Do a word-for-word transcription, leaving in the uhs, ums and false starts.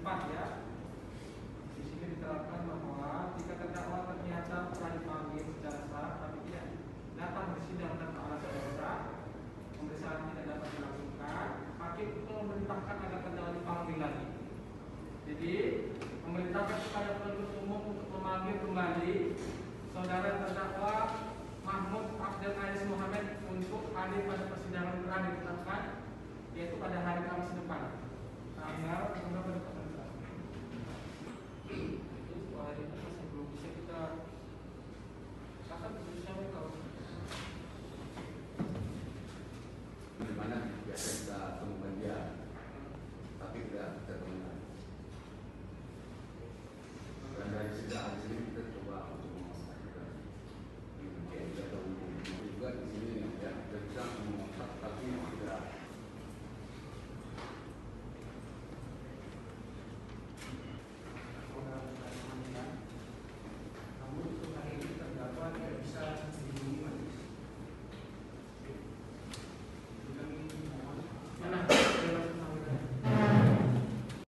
empat ya. Di sini diterapkan bahwa jika terdakwa ternyata telah dipanggil secara sah tapi tidak datang bersidang tanpa alasan dasar, pemeriksaan tidak dapat dilakukan, hakim itu memerintahkan agar terdakwa dipanggil lagi. Jadi memerintahkan kepada penuntut umum untuk memanggil kembali saudara terdakwa Mahmud Abdul Aziz Muhammad untuk hadir pada persidangan telah ditetapkan, yaitu pada hari Kamis depan tanggal